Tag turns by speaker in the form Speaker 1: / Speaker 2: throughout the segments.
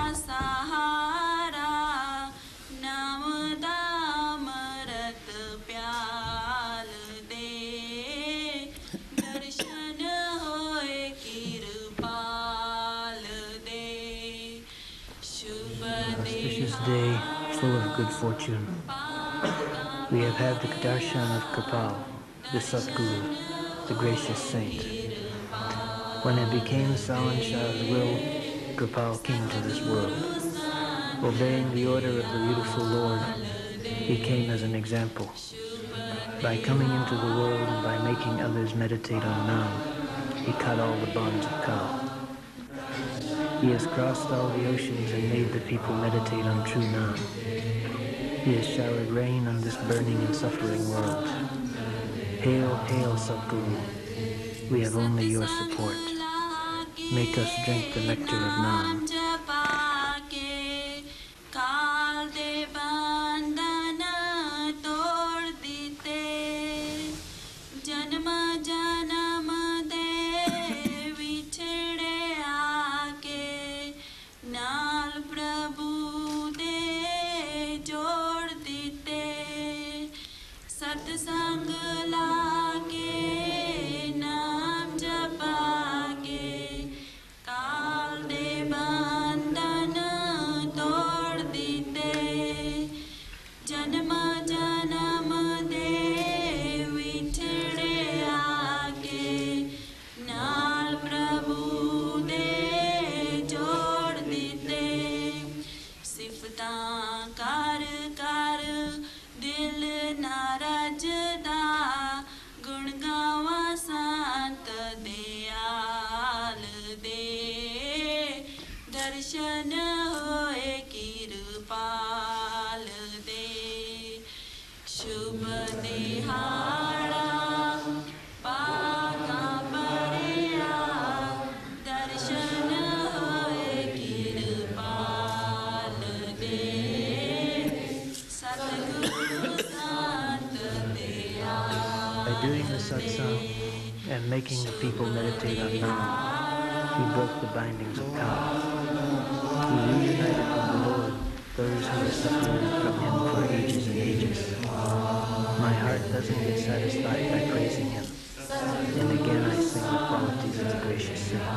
Speaker 1: सहारा, नाम दा अमृत प्याल दे, दर्शन होए किरपाल दे। शुभ
Speaker 2: Auspicious day, full of good fortune. We have had the darshan of Kripal, the Satguru, the gracious saint. When it became Sawan Shah's will, Kripal came to this world. Obeying the order of the beautiful Lord, he came as an example. By coming into the world and by making others meditate on Nam, he cut all the bonds of Kal. He has crossed all the oceans and made the people meditate on true Nam. He has showered rain on this burning and suffering world. Hail, hail, Satguru. We have only your support. Make us drink the nectar of Nam.
Speaker 1: सत्संग लाके नाम जपा के काल दे बंधन तोड़ दीते जन्म जन्म दे विछड़े आके नाल प्रभु दे जोड़ दीते सिफतां कर कर दिल नारजदा गुण गावा संत दयाल दे दर्शन होए किरपाल दे शुभ दिहाड़ा पाका पड़िया दर्शन होए किरपाल दे सतगुरु
Speaker 2: By doing the satsang and making the people meditate on Nam, he broke the bindings of Kal. He reunited with the Lord those who were separated from him for ages and ages. My heart doesn't get satisfied by praising him, and again I sing the qualities of the gracious saint.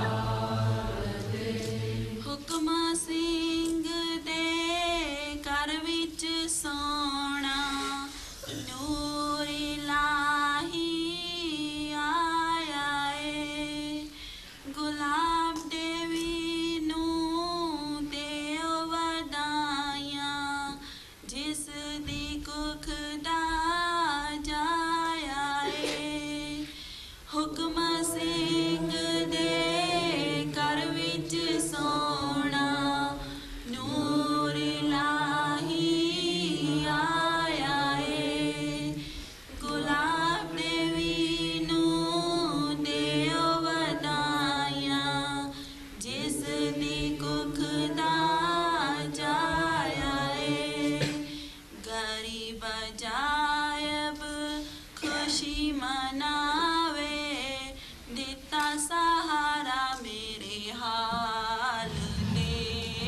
Speaker 1: हुक्मा सिंह दे घर विच सोना नूर इलाही आया ए गुलाब देवी नू देओ वदाइयां जिस दी कुख दा जाया ए हुक्म सिंह दे घर विच सोना नूर इलाही आया ए गुलाब देवी नू देओ वदाइयां जिस दी कुख दा जाया ए गरीब जायब खुशी मनावे दिता सहारा मेरे हाल दे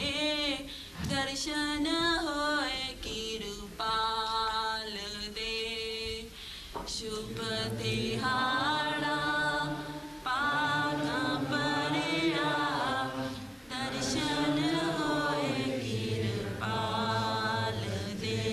Speaker 1: दर्शन होए किरपाल दे शुभ दिहाड़ा पाका पड़िया दर्शन होए किरपाल दे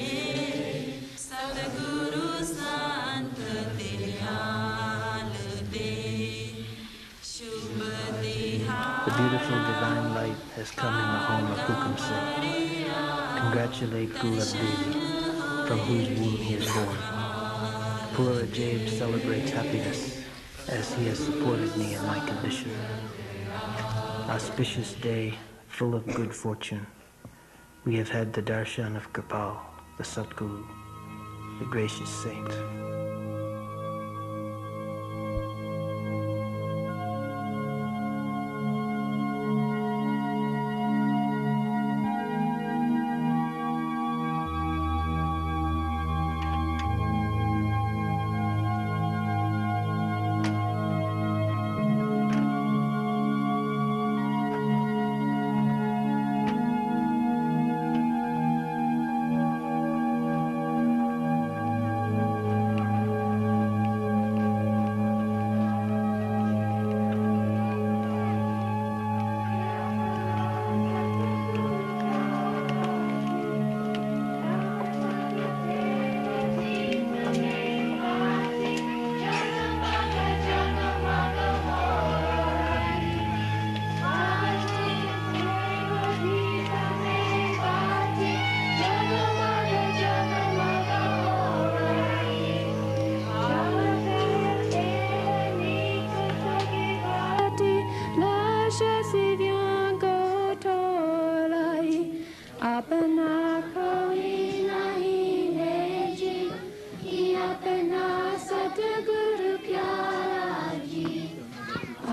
Speaker 1: सतगुरु संत दयाल दे शुभ
Speaker 2: The beautiful divine light has come in the home of Hukam Singh. Congratulate Gulab Devi, from whose womb he is born. Poor Ajayb celebrates happiness as he has supported me in my condition. Auspicious day, full of good fortune. We have had the darshan of Kripal, the Satguru, the gracious saint.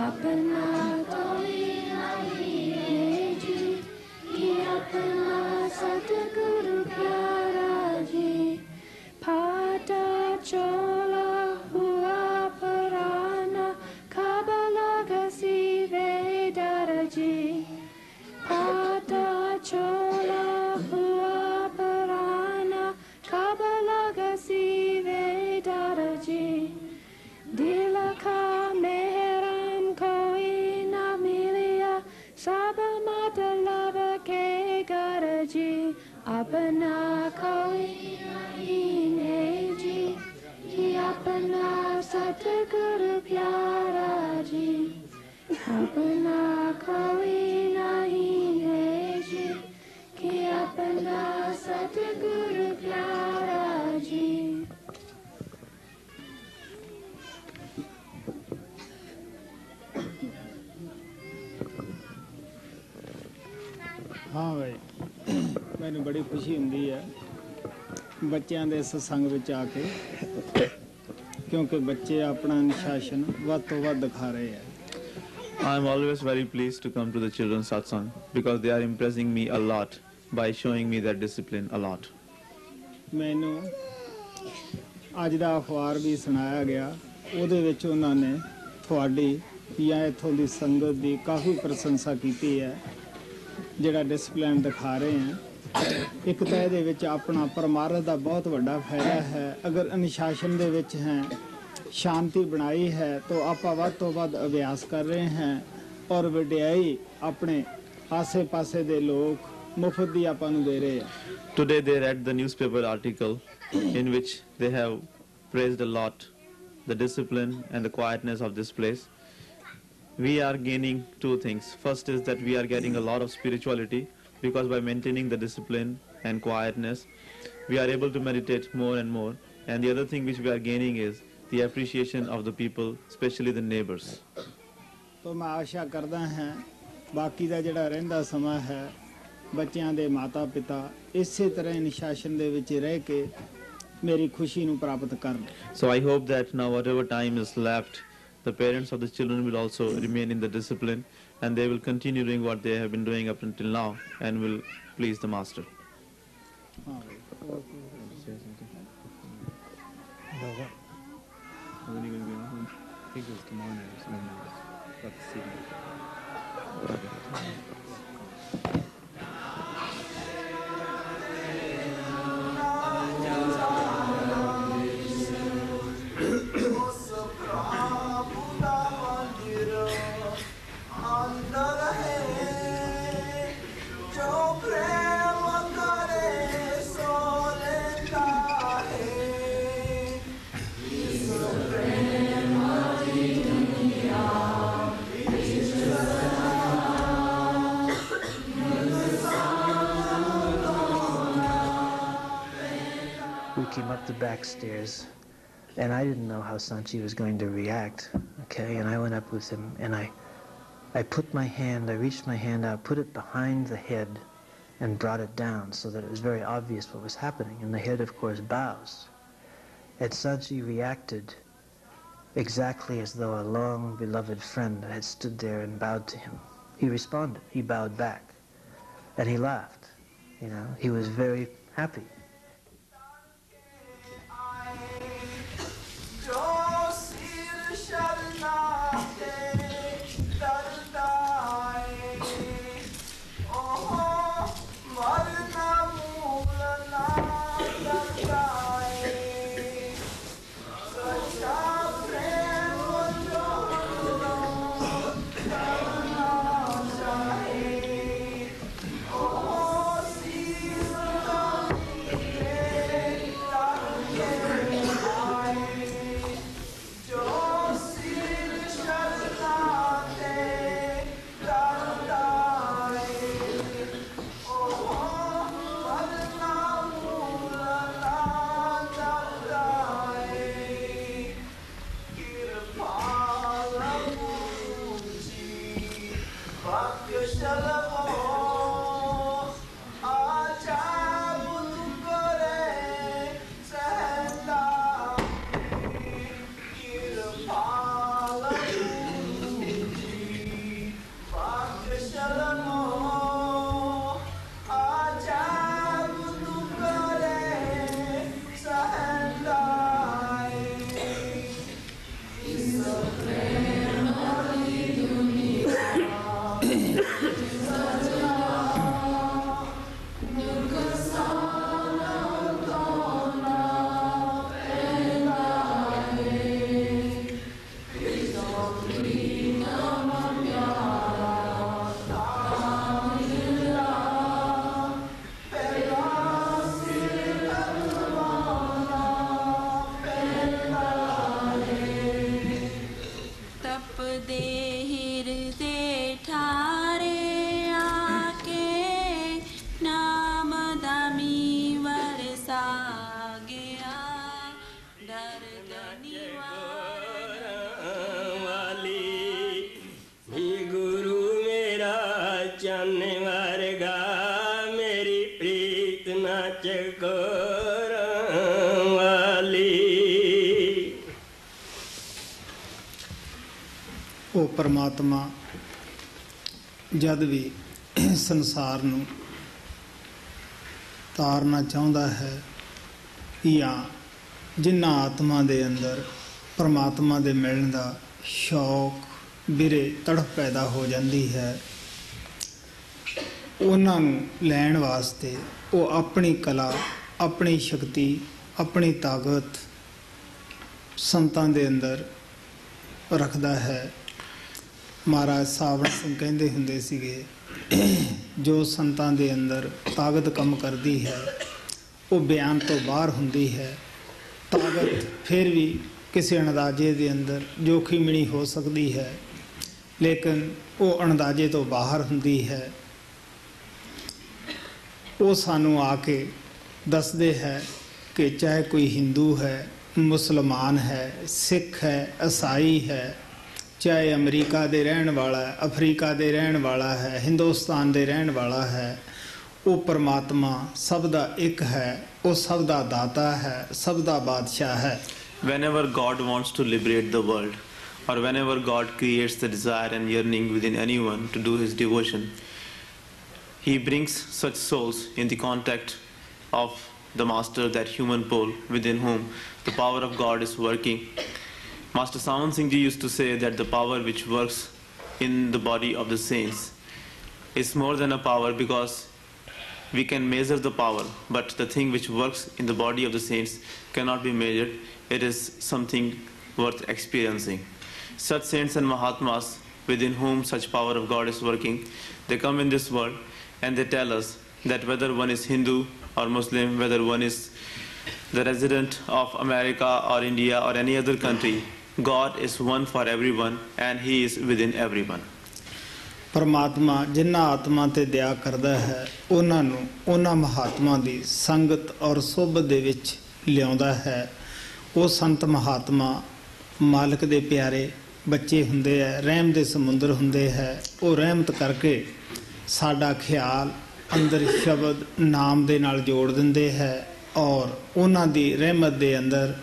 Speaker 3: अपना कोई नहीं है जी, कि अपना सतगुरु प्यारा जी। फाटा चोला हुआ Parana, खबला घसी weather जी। फाटा चोला हुआ Parana, खबला घसी weather जी। दिल का मेहराम कोई ना मिलिया, सब मतलब के घर जी। अपना कोई नहीं है जी, कि अपना सतगुरु प्यारा जी। अपना कोई नहीं है जी, कि अपना सतगुरु प्यारा जी।
Speaker 4: हाँ भाई, मैंने बड़ी खुशी हुंदी है बच्चों के सत्संग विच आके, क्योंकि बच्चे अपना अनुशासन वध तो वध दिखा रहे हैं।
Speaker 5: I am always very pleased to come to the children's satsang because they are impressing me a lot by showing me their discipline a lot.
Speaker 4: मैनू अज दा अखबार भी सुनाया गया, ਉਹਦੇ ਵਿੱਚ ਉਹਨਾਂ ਨੇ ਤੁਹਾਡੀ ਜਾਂ ਇੱਥੋਂ ਦੀ ਸੰਗਤ ਦੀ ਕਾਫੀ ਪ੍ਰਸ਼ੰਸਾ ਕੀਤੀ ਹੈ, ਜਿਹੜਾ ਡਿਸਪਲਿਨ ਦਿਖਾ ਰਹੇ हैं। ਇੱਕ ਤਾਂ ਇਹਦੇ ਵਿੱਚ ਆਪਣਾ ਪਰਮਾਰਥ ਦਾ ਬਹੁਤ ਵੱਡਾ ਫਾਇਦਾ ਹੈ। ਅਗਰ ਅਨੁਸ਼ਾਸਨ ਦੇ ਵਿੱਚ ਹੈ, शांति बनाई है, तो आप वध तो वध अभ्यास कर रहे हैं और वडियाई अपने आसे पासे दे लोग मुफ्त दी आपां नूं दे रहे हैं।
Speaker 5: Today they read the newspaper article in which they have praised a lot the discipline and the quietness of this place. We are gaining two things. First is that we are getting a lot of spirituality because by maintaining the discipline and quietness we are able to meditate more and more, and the other thing which we are gaining is the appreciation of the people, especially the neighbors.
Speaker 4: तो मैं आशा करदा हां बाकी दा जिहड़ा रहिंदा समा है बच्चों दे माता पिता इसे तरह अनुशासन दे विच रह के मेरी खुशी नूं प्राप्त करन।
Speaker 5: So I hope that now whatever time is left, the parents of the children will also remain in the discipline and they will continue doing what they have been doing up until now and will please the master.
Speaker 4: हाँ भाई।
Speaker 5: When are you going to be home? I think it's tomorrow night. But see.
Speaker 2: We came up the back stairs, and I didn't know how Sanchi was going to react, okay? And I went up with him, and I put my hand, I reached my hand out, put it behind the head, and brought it down so that it was very obvious what was happening. And the head, of course, bows. And Sanchi reacted exactly as though a long-beloved friend had stood there and bowed to him. He responded. He bowed back. And he laughed. You know, he was very happy.
Speaker 4: ਉਹ ਪਰਮਾਤਮਾ ਜਦ ਵੀ ਸੰਸਾਰ ਨੂੰ ਤਾਰਨਾ ਚਾਹੁੰਦਾ ਹੈ ਜਾਂ ਜਿਨ੍ਹਾਂ ਆਤਮਾ ਦੇ ਅੰਦਰ ਪਰਮਾਤਮਾ ਦੇ ਮਿਲਣ ਦਾ ਸ਼ੌਕ ਬਿਰੇ ਤੜਫ ਪੈਦਾ ਹੋ ਜਾਂਦੀ ਹੈ, ਉਹਨਾਂ ਨੂੰ ਲੈਣ ਵਾਸਤੇ ਉਹ ਆਪਣੀ ਕਲਾ, ਆਪਣੀ ਸ਼ਕਤੀ, ਆਪਣੀ ਤਾਕਤ ਸੰਤਾਂ ਦੇ ਅੰਦਰ ਰੱਖਦਾ ਹੈ। ਮਹਾਰਾਜ ਸਾਵਣ ਸਿੰਘ ਕਹਿੰਦੇ ਹੁੰਦੇ ਸੀਗੇ, ਜੋ ਸੰਤਾਂ ਦੇ ਅੰਦਰ ਤਾਕਤ ਕੰਮ ਕਰਦੀ ਹੈ ਉਹ ਬਿਆਨ ਤੋਂ ਬਾਹਰ ਹੁੰਦੀ ਹੈ। ਤਾਕਤ ਫਿਰ ਵੀ ਕਿਸੇ ਅੰਦਾਜ਼ੇ ਦੇ ਅੰਦਰ ਜੋਖਿਮਣੀ ਹੋ ਸਕਦੀ ਹੈ, ਲੇਕਿਨ ਉਹ ਅੰਦਾਜ਼ੇ ਤੋਂ ਬਾਹਰ ਹੁੰਦੀ ਹੈ। ਉਹ ਸਾਨੂੰ ਆ ਕੇ ਦੱਸਦੇ ਹੈ ਕਿ ਚਾਹੇ ਕੋਈ ਹਿੰਦੂ ਹੈ, ਮੁਸਲਮਾਨ ਹੈ, ਸਿੱਖ ਹੈ, ਈਸਾਈ ਹੈ, ਚਾਹੇ ਅਮਰੀਕਾ ਦੇ ਰਹਿਣ ਵਾਲਾ ਹੈ, ਅਫਰੀਕਾ ਦੇ ਰਹਿਣ ਵਾਲਾ ਹੈ, ਹਿੰਦੁਸਤਾਨ ਦੇ ਰਹਿਣ ਵਾਲਾ ਹੈ, ਉਹ ਪਰਮਾਤਮਾ ਸਭ ਦਾ ਇੱਕ ਹੈ, ਉਹ ਸਭ ਦਾ ਦਾਤਾ ਹੈ, ਸਭ ਦਾ ਬਾਦਸ਼ਾਹ ਹੈ।
Speaker 5: Whenever God wants to liberate the world, or whenever God creates the desire and yearning within anyone to do his devotion, he brings such souls in the contact of the master, that human pole within whom the power of God is working. Master Sawan Singh Ji used to say that the power which works in the body of the saints is more than a power, because we can measure the power, but the thing which works in the body of the saints cannot be measured. It is something worth experiencing. Such saints and Mahatmas within whom such power of God is working, they come in this world and they tell us that whether one is Hindu or Muslim, whether one is the resident of America or India or any other country, God is one for everyone and he is within everyone.
Speaker 4: ਪਰਮਾਤਮਾ ਜਿਨ੍ਹਾਂ ਆਤਮਾ ਤੇ ਦਇਆ ਕਰਦਾ ਹੈ ਉਹਨਾਂ ਨੂੰ ਉਹਨਾਂ ਮਹਾਤਮਾ ਦੀ ਸੰਗਤ ਔਰ ਸੁਹਬਤ ਦੇ ਵਿੱਚ ਲਿਆਉਂਦਾ ਹੈ। ਉਹ ਸੰਤ ਮਹਾਤਮਾ ਮਾਲਕ ਦੇ ਪਿਆਰੇ ਬੱਚੇ ਹੁੰਦੇ ਹੈ, ਰਹਿਮ ਦੇ ਸਮੁੰਦਰ ਹੁੰਦੇ ਹੈ। ਉਹ ਰਹਿਮਤ ਕਰਕੇ ਸਾਡਾ ਖਿਆਲ ਅੰਦਰ ਸ਼ਬਦ ਨਾਮ ਦੇ ਨਾਲ ਜੋੜ ਦਿੰਦੇ ਹੈ, ਔਰ ਉਹਨਾਂ ਦੀ ਰਹਿਮਤ ਦੇ ਅੰਦਰ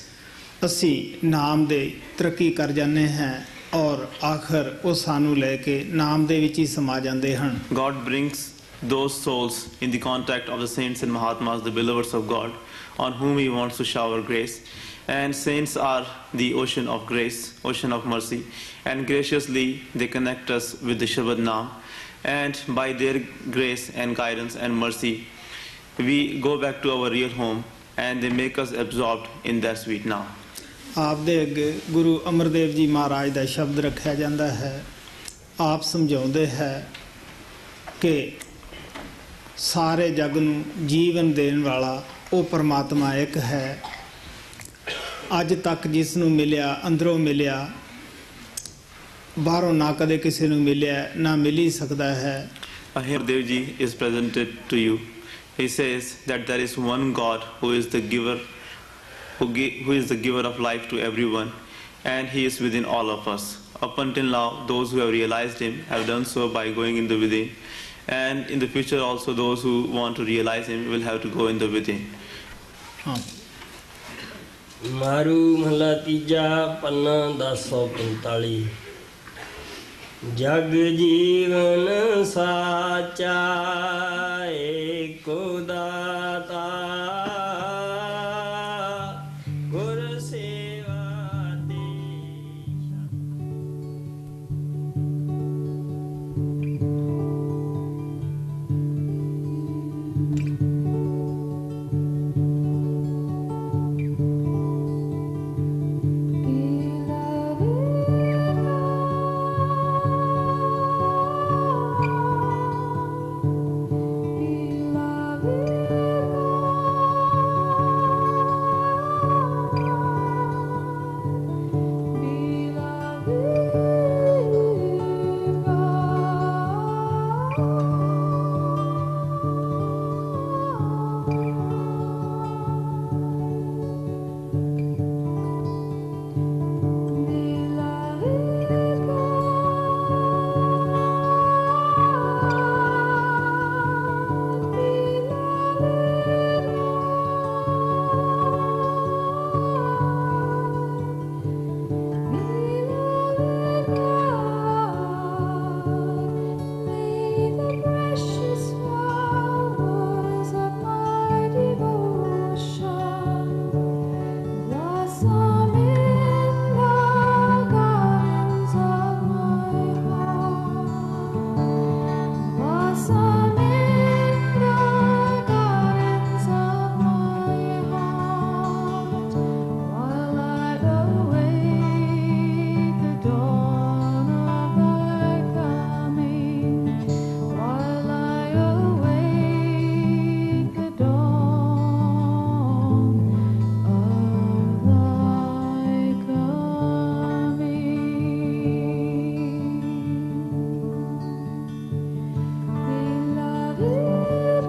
Speaker 4: ਅਸੀਂ ਨਾਮ ਦੇ ਤਰੱਕੀ ਕਰ ਜਾਂਦੇ ਹਾਂ, ਔਰ ਆਖਰ ਉਹ ਸਾਨੂੰ ਲੈ ਕੇ ਨਾਮ ਦੇ ਵਿੱਚ ਹੀ ਸਮਾ ਜਾਂਦੇ ਹਨ।
Speaker 5: God brings those souls in the contact of the saints and Mahatmas, the beloveds of God, on whom he wants to shower grace. And saints are the ocean of grace, ocean of mercy, and graciously they connect us with the Shabad Naam, and by their grace and guidance and mercy we go back to our real home and they make us absorbed in their sweet Naam.
Speaker 4: ਆਪ ਦੇ ਅੱਗੇ ਗੁਰੂ ਅਮਰਦੇਵ ਜੀ ਮਹਾਰਾਜ ਦਾ ਸ਼ਬਦ ਰੱਖਿਆ ਜਾਂਦਾ ਹੈ। ਆਪ ਸਮਝਾਉਂਦੇ ਹੈ ਕਿ ਸਾਰੇ ਜਗ ਨੂੰ ਜੀਵਨ ਦੇਣ ਵਾਲਾ ਉਹ ਪਰਮਾਤਮਾ ਇੱਕ ਹੈ। ਅੱਜ ਤੱਕ ਜਿਸ ਨੂੰ ਮਿਲਿਆ, ਅੰਦਰੋਂ ਮਿਲਿਆ, ਬਾਹਰੋਂ ਨਾ ਕਦੇ ਕਿਸੇ ਨੂੰ ਮਿਲਿਆ, ਨਾ ਮਿਲ ਹੀ ਸਕਦਾ ਹੈ।
Speaker 5: Ahirdeva Ji is presented to you. He says that there is one God who is the giver, who is the giver of life to everyone, and he is within all of us. Up until now, those who have realized him have done so by going in the within, and in the future also those who want to realize him will have to go in the within.
Speaker 6: ਮਾਰੂ ਮਹਲਾ ਤੀਜਾ ਪੰਨਾ 1045। ਜਗ ਜੀਵਨ ਸਾਚਾ ਏਕੋ ਦਾਤਾ, ਗੁਰ ਸੇਵਾ ਦੇ
Speaker 3: Some in the gardens of my heart, while I await the dawn of thy coming, while I await the dawn of thy coming. Beloved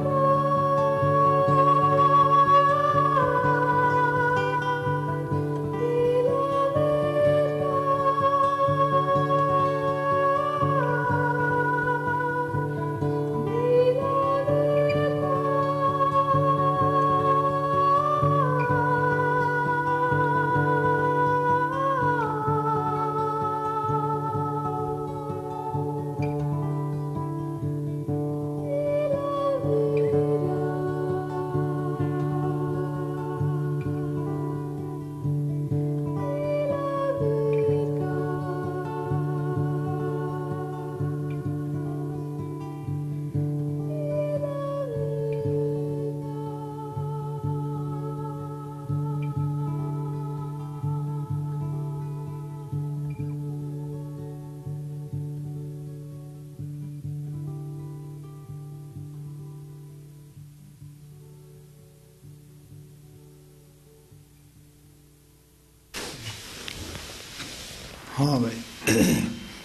Speaker 4: ਹਾਂ ਬਈ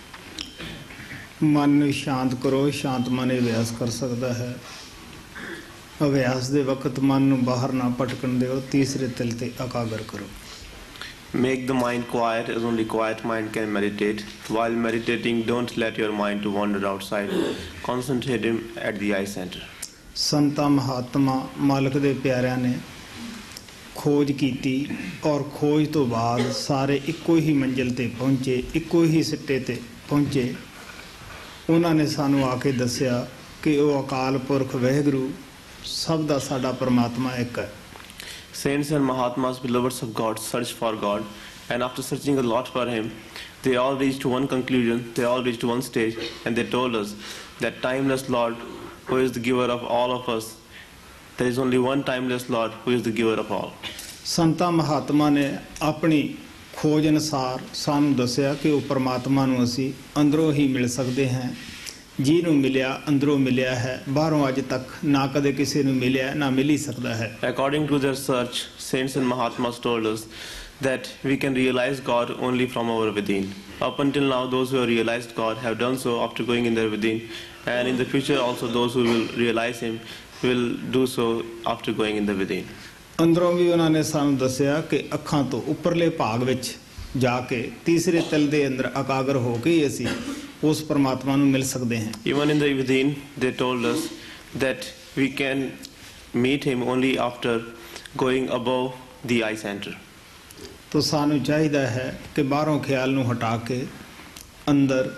Speaker 4: ਮਨ ਨੂੰ ਸ਼ਾਂਤ ਕਰੋ। ਸ਼ਾਂਤ ਮਨ ਇਹ ਅਭਿਆਸ ਕਰ ਸਕਦਾ ਹੈ। ਅਭਿਆਸ ਦੇ ਵਕਤ ਮਨ ਨੂੰ ਬਾਹਰ ਨਾ ਭਟਕਣ ਦਿਓ। ਤੀਸਰੇ ਤਿਲ ਤੇ ਇਕਾਗਰ ਕਰੋ।
Speaker 7: Make the mind quiet, as only quiet mind can meditate. While meditating, don't let your mind to wander outside. Concentrate him at the eye center.
Speaker 4: ਸੰਤਾਂ ਮਹਾਤਮਾ ਮਾਲਕ ਦੇ ਪਿਆਰਿਆਂ ਨੇ ਖੋਜ ਕੀਤੀ ਔਰ ਖੋਜ ਤੋਂ ਬਾਅਦ ਸਾਰੇ ਇੱਕੋ ਹੀ ਮੰਜ਼ਿਲ ਤੇ ਪਹੁੰਚੇ, ਇੱਕੋ ਹੀ ਸਿੱਟੇ ਤੇ ਪਹੁੰਚੇ। ਉਹਨਾਂ ਨੇ ਸਾਨੂੰ ਆ ਕੇ ਦੱਸਿਆ ਕਿ ਉਹ ਅਕਾਲ ਪੁਰਖ ਵਾਹਿਗੁਰੂ ਸਭ ਦਾ ਸਾਡਾ ਪਰਮਾਤਮਾ ਇੱਕ ਹੈ।
Speaker 7: Saints and Mahatmas, beloveds of God, search for God, and after searching a lot for Him, they all reached one conclusion, they all reached one stage, and they told us that timeless Lord, who is the giver of all of us, there is only one timeless Lord who is the giver of all.
Speaker 4: ਸੰਤਾਂ ਮਹਾਤਮਾ ਨੇ ਆਪਣੀ ਖੋਜ ਅਨੁਸਾਰ ਸਾਨੂੰ ਦੱਸਿਆ ਕਿ ਉਹ ਪਰਮਾਤਮਾ ਨੂੰ ਅਸੀਂ ਅੰਦਰੋਂ ਹੀ ਮਿਲ ਸਕਦੇ ਹਾਂ। ਜਿਹਨੂੰ ਮਿਲਿਆ ਅੰਦਰੋਂ ਮਿਲਿਆ ਹੈ, ਬਾਹਰੋਂ ਅੱਜ ਤੱਕ ਨਾ ਕਦੇ ਕਿਸੇ ਨੂੰ ਮਿਲਿਆ ਨਾ ਮਿਲ ਹੀ ਸਕਦਾ ਹੈ।
Speaker 7: According to their search, saints and Mahatmas told us that we can realize God only from our within. Up until now, those who have realized God have done so after going in their within, and in the future also those who will realize Him will do so after going in the within.
Speaker 4: ਅੰਦਰੋਂ ਵੀ ਉਹਨਾਂ ਨੇ ਸਾਨੂੰ ਦੱਸਿਆ ਕਿ ਅੱਖਾਂ ਤੋਂ ਉੱਪਰਲੇ ਭਾਗ ਵਿੱਚ ਜਾ ਕੇ ਤੀਸਰੇ ਤਿਲ ਦੇ ਅੰਦਰ ਇਕਾਗਰ ਹੋ ਕੇ ਹੀ ਅਸੀਂ ਉਸ ਪਰਮਾਤਮਾ ਨੂੰ ਮਿਲ ਸਕਦੇ ਹਾਂ।
Speaker 7: Even in the within, they told us that we can meet Him only after going above the eye center.
Speaker 4: ਤੋ ਸਾਨੂੰ ਚਾਹੀਦਾ ਹੈ ਕਿ ਬਾਹਰੋਂ ਖਿਆਲ ਨੂੰ ਹਟਾ ਕੇ ਅੰਦਰ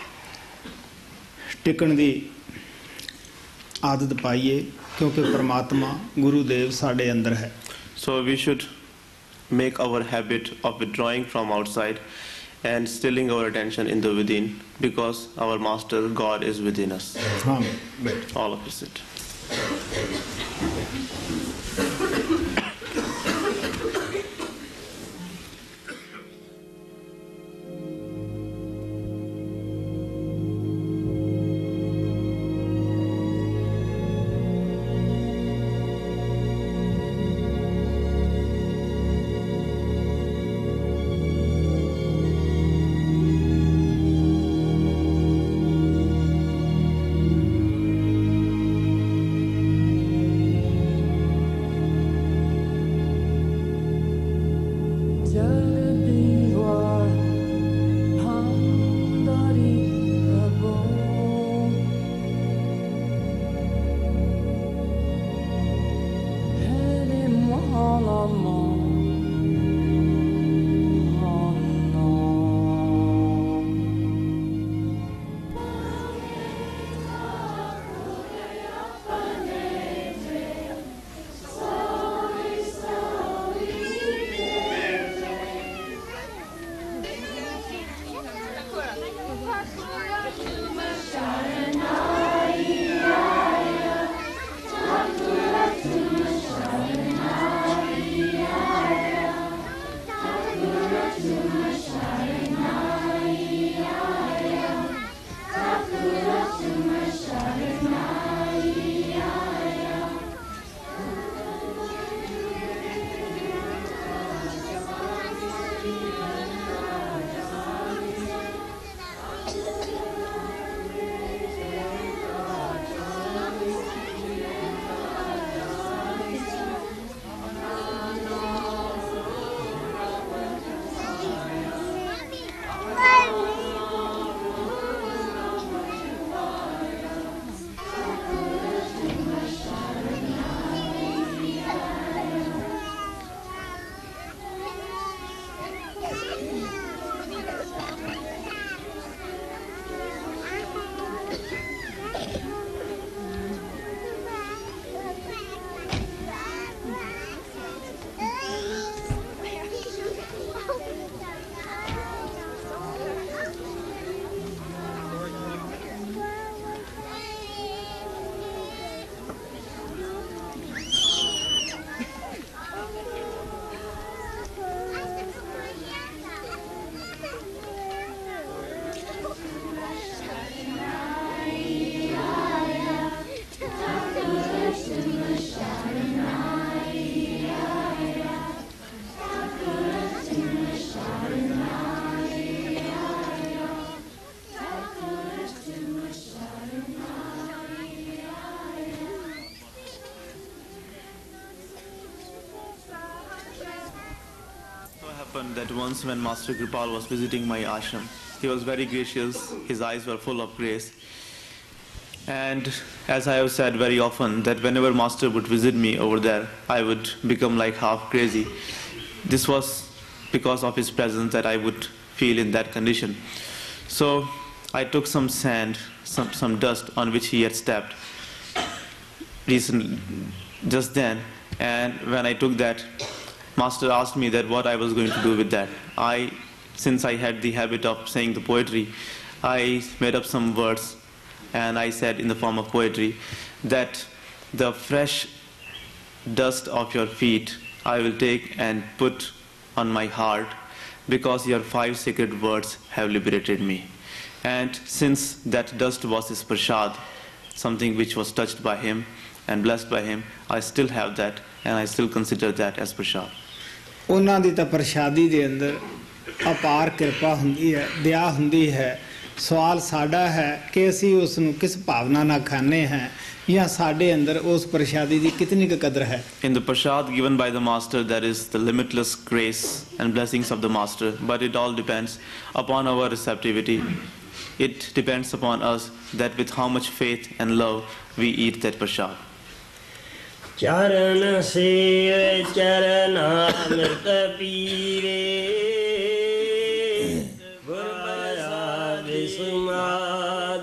Speaker 4: ਟਿਕਣ ਦੀ ਆਦਤ ਪਾਈਏ, ਕਿਉਂਕਿ ਪਰਮਾਤਮਾ ਗੁਰੂਦੇਵ ਸਾਡੇ ਅੰਦਰ ਹੈ।
Speaker 7: So we should make our habit of withdrawing from outside and stilling our attention in the within, because our Master God is within us.
Speaker 4: ਹਾਂ ਬੈਠ।
Speaker 7: All of us sit. happened that once when Master Kripal was visiting my ashram, he was very gracious, his eyes were full of grace. And as I have said very often, that whenever Master would visit me over there, I would become like half crazy. This was because of his presence that I would feel in that condition. So I took some sand, some dust on which he had stepped recently, just then, and when I took that, Master asked me that what I was going to do with that. Since I had the habit of saying the poetry, I made up some words and I said in the form of poetry that the fresh dust of your feet I will take and put on my heart because your 5 sacred words have liberated me. And since that dust was his prasad, something which was touched by him and blessed by him, I still have that and I still consider that as prasad.
Speaker 4: ਉਹਨਾਂ ਦੀ ਤਾਂ ਪ੍ਰਸ਼ਾਦੀ ਦੇ ਅੰਦਰ ਅਪਾਰ ਕਿਰਪਾ ਹੁੰਦੀ ਹੈ, ਦਇਆ ਹੁੰਦੀ ਹੈ। ਸਵਾਲ ਸਾਡਾ ਹੈ ਕਿ ਅਸੀਂ ਉਸ ਨੂੰ ਕਿਸ ਭਾਵਨਾ ਨਾਲ ਖਾਂਦੇ ਹਾਂ ਜਾਂ ਸਾਡੇ ਅੰਦਰ ਉਸ ਪ੍ਰਸ਼ਾਦੀ ਦੀ ਕਿਤਨੀ ਕੁ ਕਦਰ ਹੈ।
Speaker 7: In the prasad given by the Master, there is the limitless grace and blessings of the Master, but it all depends upon our receptivity. It depends upon us that with how much faith and love we eat that prasad.
Speaker 6: ਚਰਨ ਸੇਵ ਚਰਨਾਮ੍ਰਿਤ ਪੀਵੇ ਗੁਰ ਪ੍ਰਸਾਦਿ ਸੁਮਾਦ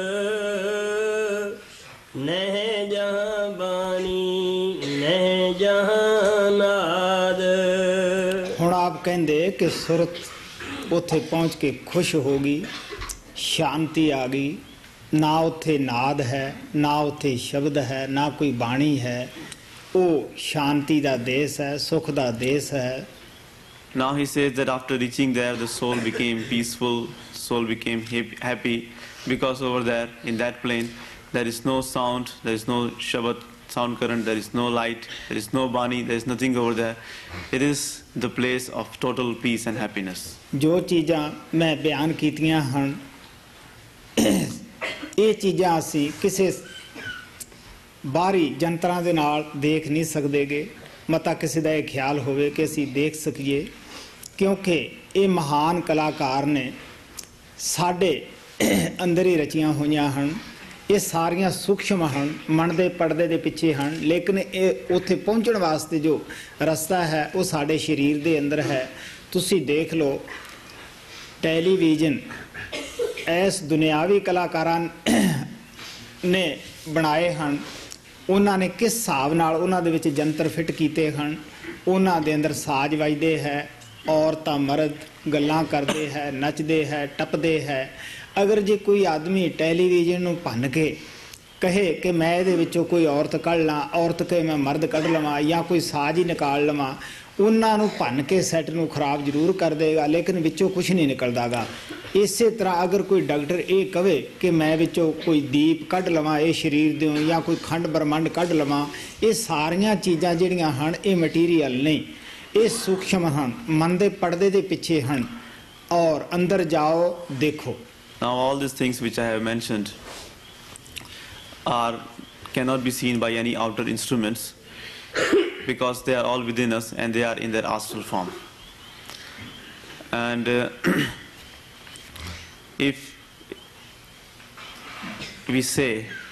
Speaker 6: ਨਹਿ ਜਹਾਂ ਬਾਣੀ ਨਹਿ ਜਹਾਂ ਨਾਦ।
Speaker 4: ਹੁਣ ਆਪ ਕਹਿੰਦੇ ਕਿ ਸੁਰਤ ਉੱਥੇ ਪਹੁੰਚ ਕੇ ਖੁਸ਼ ਹੋ ਗਈ, ਸ਼ਾਂਤੀ ਆ ਗਈ, ਨਾ ਉੱਥੇ ਨਾਦ ਹੈ, ਨਾ ਉੱਥੇ ਸ਼ਬਦ ਹੈ, ਨਾ ਕੋਈ ਬਾਣੀ ਹੈ। ਉਹ ਸ਼ਾਂਤੀ ਦਾ ਦੇਸ਼ ਹੈ, ਸੁਖ ਦਾ ਦੇਸ਼ ਹੈ।
Speaker 7: Now he says that after reaching there, the soul became peaceful, soul became happy, because over there, in that plane, there is no sound, there is no Shabad sound current, there is no light, there is no Bani, there is nothing over there. It is the place of total peace and happiness.
Speaker 4: ਜੋ ਚੀਜ਼ਾਂ ਮੈਂ ਬਿਆਨ ਕੀਤੀਆਂ ਹਨ, ਇਹ ਚੀਜ਼ਾਂ ਅਸੀਂ ਕਿਸੇ ਬਾਹਰੀ ਜੰਤਰਾਂ ਦੇ ਨਾਲ ਦੇਖ ਨਹੀਂ ਸਕਦੇਗੇ। ਮਤਾ ਕਿਸੇ ਦਾ ਇਹ ਖਿਆਲ ਹੋਵੇ ਕਿ ਅਸੀਂ ਦੇਖ ਸਕੀਏ, ਕਿਉਂਕਿ ਇਹ ਮਹਾਨ ਕਲਾਕਾਰ ਨੇ ਸਾਡੇ ਅੰਦਰ ਹੀ ਰਚੀਆਂ ਹੋਈਆਂ ਹਨ। ਇਹ ਸਾਰੀਆਂ ਸੂਖਸ਼ਮ ਹਨ, ਮਨ ਦੇ ਪਰਦੇ ਦੇ ਪਿੱਛੇ ਹਨ, ਲੇਕਿਨ ਇਹ ਉੱਥੇ ਪਹੁੰਚਣ ਵਾਸਤੇ ਜੋ ਰਸਤਾ ਹੈ ਉਹ ਸਾਡੇ ਸਰੀਰ ਦੇ ਅੰਦਰ ਹੈ। ਤੁਸੀਂ ਦੇਖ ਲਓ, ਟੈਲੀਵਿਜ਼ਨ ਇਸ ਦੁਨਿਆਵੀ ਕਲਾਕਾਰਾਂ ਨੇ ਬਣਾਏ ਹਨ। ਉਹਨਾਂ ਨੇ ਕਿਸ ਹਿਸਾਬ ਨਾਲ ਉਹਨਾਂ ਦੇ ਵਿੱਚ ਜੰਤਰ ਫਿੱਟ ਕੀਤੇ ਹਨ। ਉਹਨਾਂ ਦੇ ਅੰਦਰ ਸਾਜ਼ ਵੱਜਦੇ ਹੈ, ਔਰਤਾਂ ਮਰਦ ਗੱਲਾਂ ਕਰਦੇ ਹੈ, ਨੱਚਦੇ ਹੈ, ਟੱਪਦੇ ਹੈ। ਅਗਰ ਜੇ ਕੋਈ ਆਦਮੀ ਟੈਲੀਵਿਜ਼ਨ ਨੂੰ ਭੰਨ ਕੇ ਕਹੇ ਕਿ ਮੈਂ ਇਹਦੇ ਵਿੱਚੋਂ ਕੋਈ ਔਰਤ ਕੱਢ ਲਾਂ, ਔਰਤ ਕਹੇ ਮੈਂ ਮਰਦ ਕੱਢ ਲਵਾਂ ਜਾਂ ਕੋਈ ਸਾਜ਼ ਹੀ ਨਿਕਾਲ ਲਵਾਂ, ਉਹਨਾਂ ਨੂੰ ਭੰਨ ਕੇ ਸੈੱਟ ਨੂੰ ਖਰਾਬ ਜ਼ਰੂਰ ਕਰ ਦੇਗਾ, ਲੇਕਿਨ ਵਿੱਚੋਂ ਕੁਛ ਨਹੀਂ ਨਿਕਲਦਾ ਗਾ। ਇਸੇ ਤਰ੍ਹਾਂ ਅਗਰ ਕੋਈ ਡਾਕਟਰ ਇਹ ਕਵੇ ਕਿ ਮੈਂ ਵਿੱਚੋਂ ਕੋਈ ਦੀਪ ਕੱਢ ਲਵਾਂ ਇਹ ਸਰੀਰ ਦਿਓ ਜਾਂ ਕੋਈ ਖੰਡ ਬ੍ਰਹਮੰਡ ਕੱਢ ਲਵਾਂ, ਇਹ ਸਾਰੀਆਂ ਚੀਜ਼ਾਂ ਜਿਹੜੀਆਂ ਹਨ ਇਹ ਮਟੀਰੀਅਲ ਨਹੀਂ, ਇਹ ਸੂਖਸ਼ਮ ਹਨ, ਮਨ ਦੇ ਪਰਦੇ ਦੇ ਪਿੱਛੇ ਹਨ। ਔਰ ਅੰਦਰ ਜਾਓ, ਦੇਖੋ।
Speaker 7: Now all these things which I have mentioned cannot be seen by any outer instruments because they are all within us and they are in their astral form. And if we say,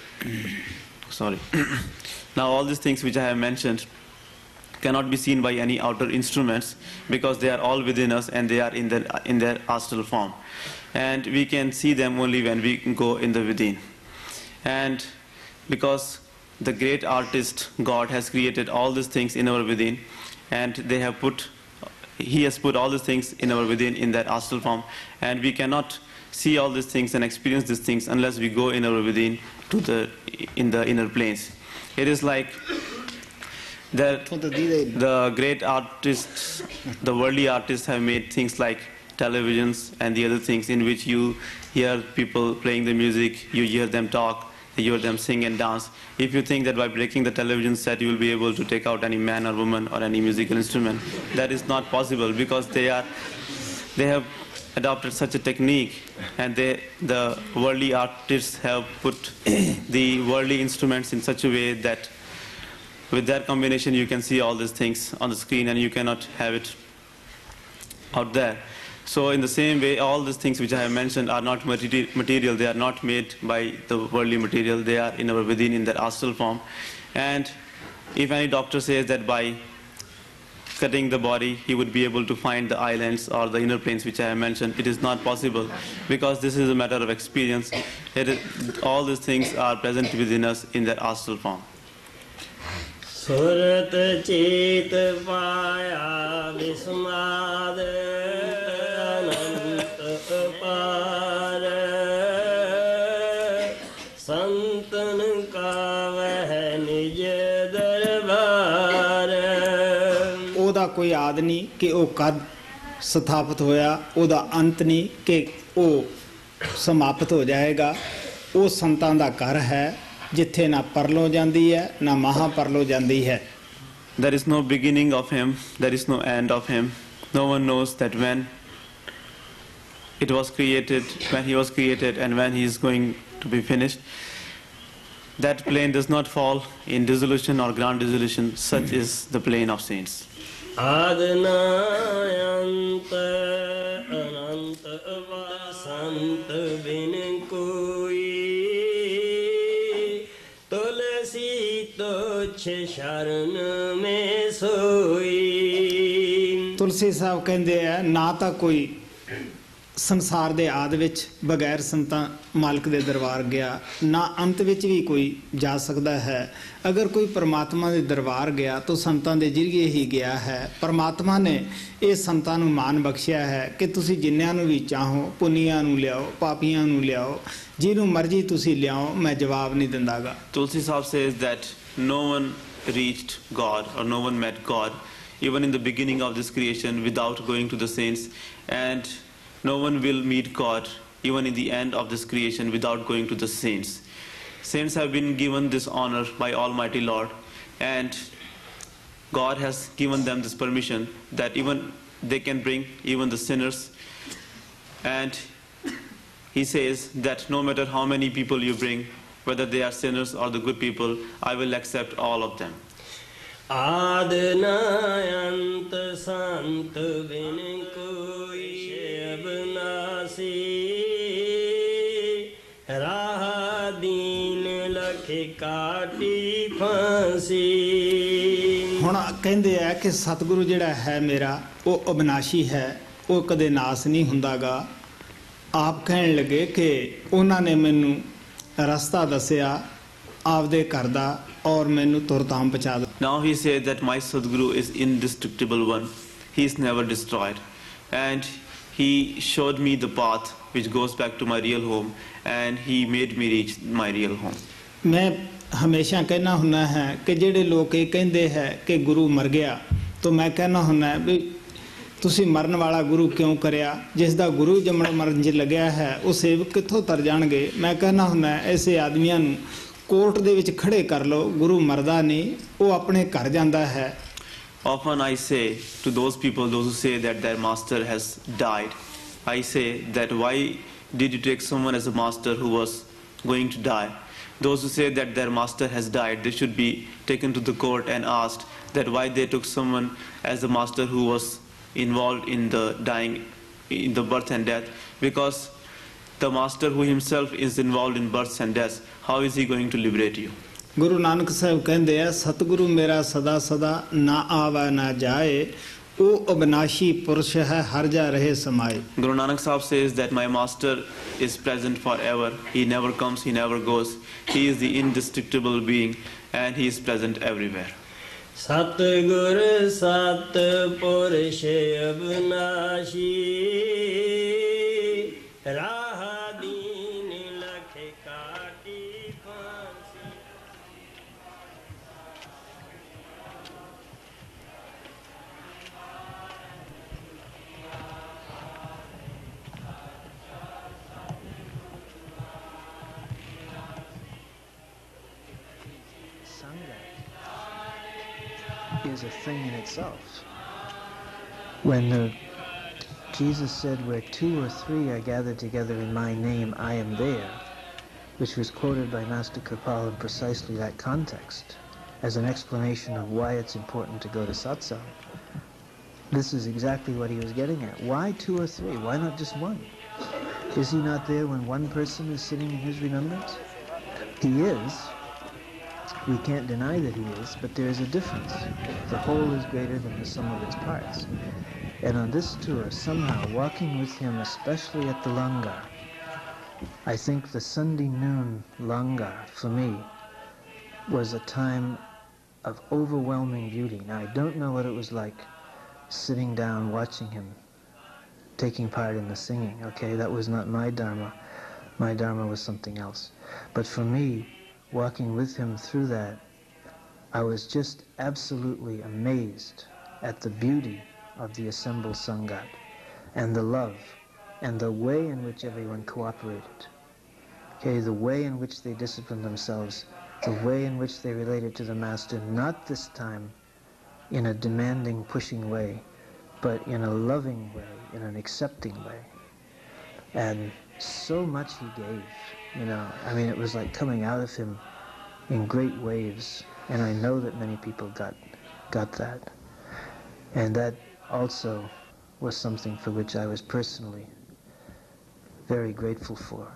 Speaker 7: now all these things which I have mentioned cannot be seen by any outer instruments because they are all within us and they are in their astral form. And we can see them only when we go in the within. And because the great artist God has created all these things in our within, and he has put all these things in our within in that astral form, and we cannot see all these things and experience these things unless we go in our within in the inner planes. It is like that the great artists, the worldly artists have made things like televisions and the other things in which you hear people playing the music, you hear them talk, you hear them sing and dance. If you think that by breaking the television set you will be able to take out any man or woman or any musical instrument, that is not possible because they have adopted such a technique, and the worldly artists have put the worldly instruments in such a way that with that combination you can see all these things on the screen and you cannot have it out there. So in the same way, all these things which I have mentioned are not material. They are not made by the worldly material. They are in our within, in their astral form. And if any doctor says that by cutting the body he would be able to find the islands or the inner planes which I have mentioned, it is not possible, because this is a matter of experience. All these things are present within us in their astral form.
Speaker 6: ਸੁਰਤ ਚੇਤ ਪਾਇਆ ਵਿਸਮਾਦ ਅਨੰਤ ਅਪਾਰ ਸੰਤਨ ਕਾ ਵਹਿ ਨਿਜ ਦਰਬਾਰ।
Speaker 4: ਉਹਦਾ ਕੋਈ ਆਦ ਨਹੀਂ ਕਿ ਉਹ ਕਦ ਸਥਾਪਿਤ ਹੋਇਆ, ਉਹਦਾ ਅੰਤ ਨਹੀਂ ਕਿ ਉਹ ਸਮਾਪਤ ਹੋ ਜਾਏਗਾ। ਉਹ ਸੰਤਾਂ ਦਾ ਘਰ ਹੈ ਜਿੱਥੇ ਨਾ ਪਰਲੋ ਜਾਂਦੀ ਹੈ ਨਾ ਮਹਾ ਪਰਲੋ ਜਾਂਦੀ ਹੈ।
Speaker 7: There is no beginning of him, there is no end of him. No one knows that when it was created, when he was created, and when he is going to be finished. That plane does not fall in dissolution or grand dissolution. Such is the plane of saints.
Speaker 6: ਆਦਿ ਅੰਤ ਅਨੰਤ ਅਵਾਸੰਤ ਬਿਨ ਕੋਈ ਤੁਲਸੀ ਤੋਛ ਸ਼ਰਨ ਮੇ ਸੋਈ।
Speaker 4: ਤੁਲਸੀ ਸਾਹਿਬ ਕਹਿੰਦੇ ਆ ਨਾ ਤਾਂ ਕੋਈ ਸੰਸਾਰ ਦੇ ਆਦ ਵਿੱਚ ਬਗੈਰ ਸੰਤਾਂ ਮਾਲਕ ਦੇ ਦਰਬਾਰ ਗਿਆ, ਨਾ ਅੰਤ ਵਿੱਚ ਵੀ ਕੋਈ ਜਾ ਸਕਦਾ ਹੈ। ਅਗਰ ਕੋਈ ਪਰਮਾਤਮਾ ਦੇ ਦਰਬਾਰ ਗਿਆ ਤਾਂ ਸੰਤਾਂ ਦੇ ਜ਼ਰੀਏ ਹੀ ਗਿਆ ਹੈ। ਪਰਮਾਤਮਾ ਨੇ ਇਹ ਸੰਤਾਂ ਨੂੰ ਮਾਨ ਬਖਸ਼ਿਆ ਹੈ ਕਿ ਤੁਸੀਂ ਜਿੰਨਿਆਂ ਨੂੰ ਵੀ ਚਾਹੋ, ਪੁੰਨੀਆਂ ਨੂੰ ਲਿਆਓ, ਪਾਪੀਆਂ ਨੂੰ ਲਿਆਓ, ਜਿਹਨੂੰ ਮਰਜ਼ੀ ਤੁਸੀਂ ਲਿਆਓ, ਮੈਂ ਜਵਾਬ ਨਹੀਂ ਦਿੰਦਾਗਾ।
Speaker 7: Tulsi Sahib says that no one reached God or no one met God even in the beginning of this creation without going to the saints, and no one will meet God even in the end of this creation without going to the saints. Saints have been given this honor by Almighty Lord, and God has given them this permission that even they can bring even the sinners, and he says that no matter how many people you bring, whether they are sinners or the good people, I will accept all of them.
Speaker 6: ਆਦਿ ਨ ਅੰਤ ਸੰਤ ਬਿਨ ਕੋਈ ਅਬਨਾਸੀ ਰਾਹ ਦੀਨ ਲਖ ਕਾਟੀ ਫਾਂਸੀ।
Speaker 4: ਹੁਣ ਕਹਿੰਦੇ ਆ ਕਿ ਸਤਿਗੁਰੂ ਜਿਹੜਾ ਹੈ ਮੇਰਾ ਉਹ ਅਬਨਾਸ਼ੀ ਹੈ, ਉਹ ਕਦੇ ਨਾਸ ਨਹੀਂ ਹੁੰਦਾਗਾ। ਆਪ ਕਹਿਣ ਲੱਗੇ ਕਿ ਉਹਨਾਂ ਨੇ ਮੈਨੂੰ ਰਸਤਾ ਦੱਸਿਆ ਆਪਦੇ ਘਰ ਦਾ ਔਰ ਮੈਨੂੰ ਤੁਰਤਾਮ ਪਹੁੰਚਾ ਦਿੱਤਾ।
Speaker 7: Now he said that my Sadguru is indestructible one. He is never destroyed. And he showed me the path which goes back to my real home, and he made me reach my real home.
Speaker 4: ਮੈਂ ਹਮੇਸ਼ਾ ਕਹਿਣਾ ਹੁੰਦਾ ਹੈ ਕਿ ਜਿਹੜੇ ਲੋਕ ਇਹ ਕਹਿੰਦੇ ਹੈ ਕਿ ਗੁਰੂ ਮਰ ਗਿਆ, ਤਾਂ ਮੈਂ ਕਹਿਣਾ ਹੁੰਦਾ ਵੀ ਤੁਸੀਂ ਮਰਨ ਵਾਲਾ ਗੁਰੂ ਕਿਉਂ ਕਰਿਆ? ਜਿਸ ਦਾ ਗੁਰੂ ਜੰਮਣ ਮਰਨ 'ਚ ਲੱਗਿਆ ਹੈ ਉਹ ਸੇਵਕ ਕਿੱਥੋਂ ਤਰ ਜਾਣਗੇ? ਮੈਂ ਕਹਿਣਾ ਹੁੰਦਾ ਐਸੇ ਆਦਮੀਆਂ ਨੂੰ ਕੋਰਟ ਦੇ ਵਿੱਚ ਖੜੇ ਕਰ ਲਓ, ਗੁਰੂ ਮਰਦਾ ਨਹੀਂ, ਉਹ ਆਪਣੇ ਘਰ ਜਾਂਦਾ ਹੈ।
Speaker 7: Often I say to those people, those who say that their master has died, I say that why did you take someone as a master who was going to die? Those who say that their master has died, they should be taken to the court and asked that why they took someone as the master who was involved in the dying, in the birth and death, because the master who himself is involved in births and deaths, how is he going to liberate you?
Speaker 4: Guru Nanak Sahib ਕਹਿੰਦੇ ਆ ਸਤਿਗੁਰੂ ਮੇਰਾ ਸਦਾ ਸਦਾ ਨਾ ਆਵਾ ਨਾ ਜਾਏ, ਉਹ ਅਬਨਾਸ਼ੀ ਪੁਰਸ਼ ਹੈ ਹਰ ਜਾ ਰਹੇ ਸਮਾਏ।
Speaker 7: Guru Nanak Sahib says that my master is present forever. He never comes, he never goes. He is the indestructible being, and he is present everywhere.
Speaker 6: ਸਤਿਗੁਰ ਸਤ ਪੁਰਸ਼ ਅਬਨਾਸ਼ੀ ਰਾਹ ਦੀਨ ਲਖ ਕਾਟੀ ਫਾਂਸੀ।
Speaker 2: Is a thing in itself. When Jesus said, where two or three are gathered together in my name, I am there, which was quoted by Master Kripal in precisely that context, as an explanation of why it's important to go to satsang. This is exactly what he was getting at. Why 2 or 3? Why not just one? Is he not there when one person is sitting in his remembrance? He is. We can't deny that he is, but there is a difference. The whole is greater than the sum of its parts. And on this tour, somehow, walking with him, especially at the Langar, I think the Sunday noon Langar, for me, was a time of overwhelming beauty. Now, I don't know what it was like sitting down, watching him, taking part in the singing, okay? That was not my Dharma. My Dharma was something else. But for me, walking with him through that, I was just absolutely amazed at the beauty of the assembled Sangat and the love and the way in which everyone cooperated. Okay, the way in which they disciplined themselves, the way in which they related to the Master, not this time in a demanding, pushing way, but in a loving way, in an accepting way. And so much he gave, you know. I mean, it was like coming out of him in great waves, and I know that many people got that. And that also was something for which I was personally very grateful for.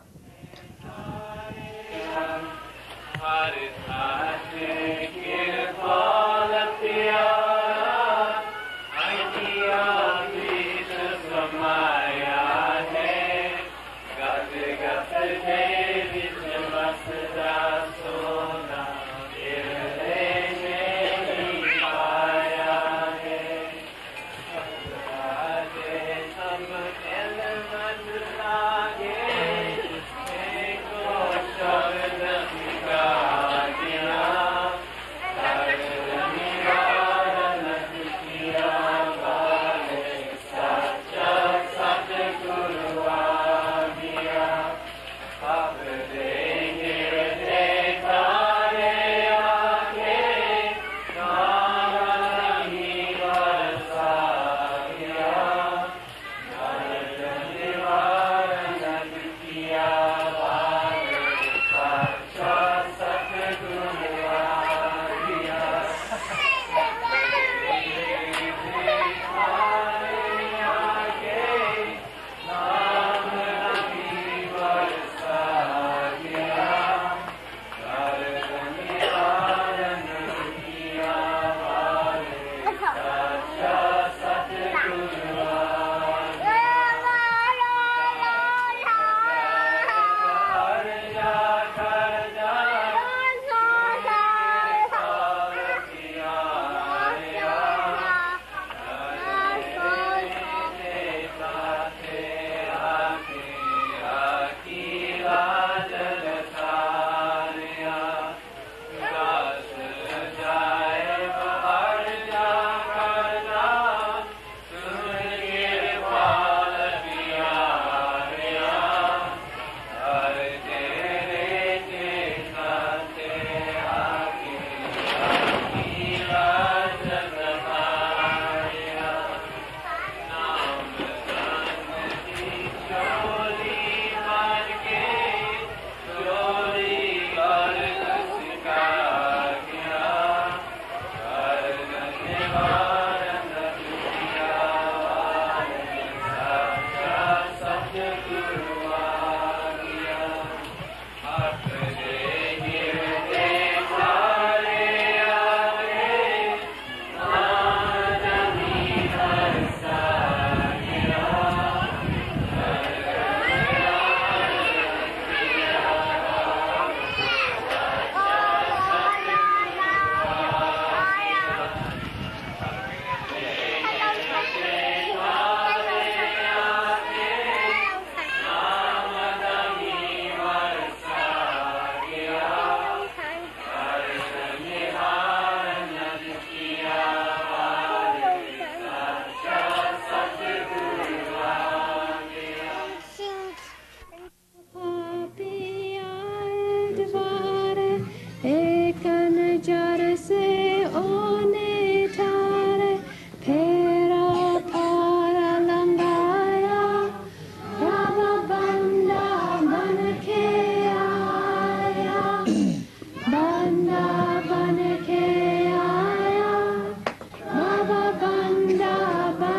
Speaker 3: Banda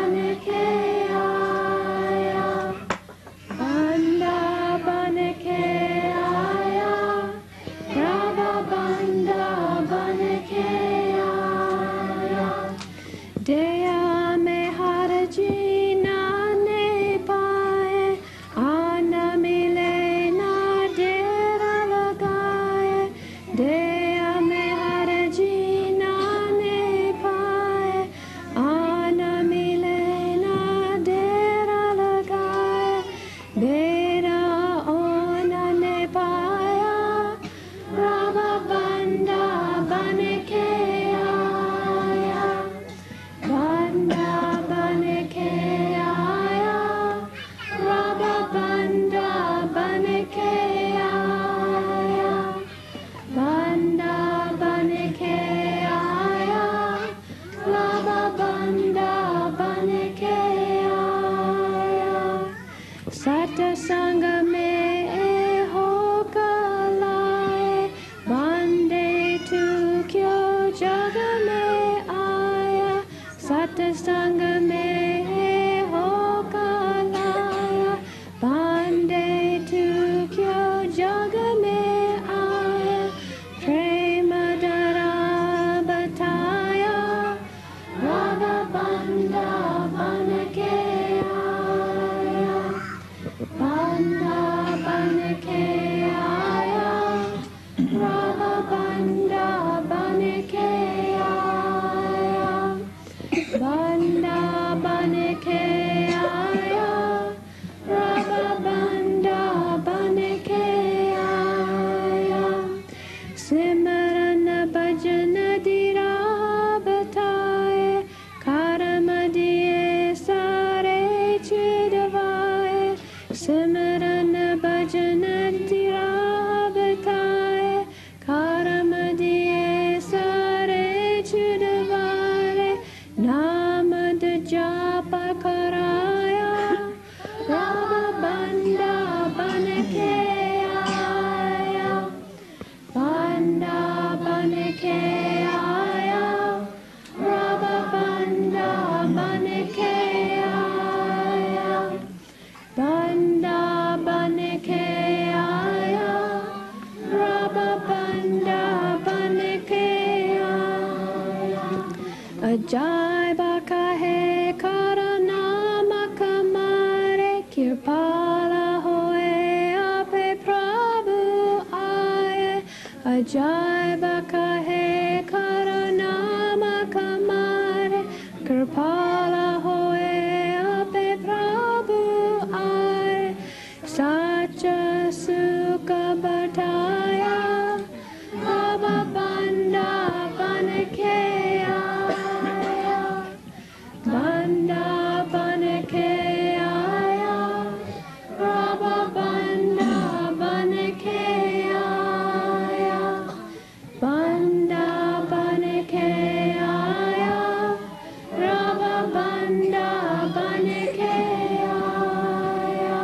Speaker 3: अजायब कहे करुणाम कमारे कृपाला होए अबे प्रभु आए सच्चा सुख बढ़ाया अब बंदा बन के आया बंदा बन के आया अब बंदा बन के आया बंदा बन के आया अब बंदा बन के आया।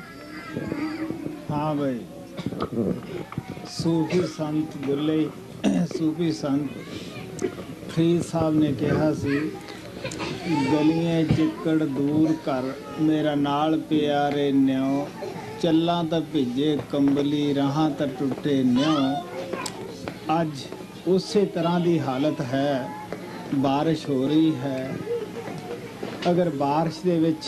Speaker 4: हाँ भाई, सूफी संत गुरले सूफी संत फरीद साहब ने कहा सी गलियां चिक्कड़ दूर कर मेरा नाल प्यारे न्यो ਚੱਲਾਂ ਤਾਂ ਭਿੱਜੇ ਕੰਬਲੀ ਰਾਹਾਂ ਤਾਂ ਟੁੱਟੇ ਨਿਉ। ਅੱਜ ਉਸੇ ਤਰ੍ਹਾਂ ਦੀ ਹਾਲਤ ਹੈ, ਬਾਰਿਸ਼ ਹੋ ਰਹੀ ਹੈ। ਅਗਰ ਬਾਰਿਸ਼ ਦੇ ਵਿੱਚ